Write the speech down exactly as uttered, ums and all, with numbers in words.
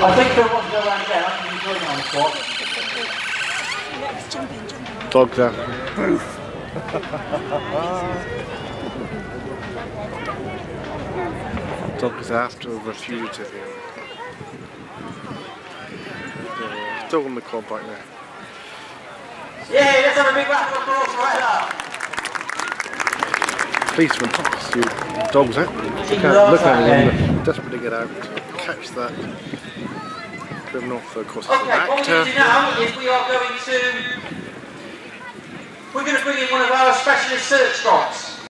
I think there was no one there. I think he's going on the spot. Dog's out. Dog is after a fugitive here. Yeah, still on the club right now. Yeah, let's have a big round of applause right now. Policeman talks to dogs out. Look at, look at him, desperate to get out, catch that criminal. So of course, it's Okay, an what we're actor. going to do now is we are going to, we're going to bring in one of our specialist search dogs.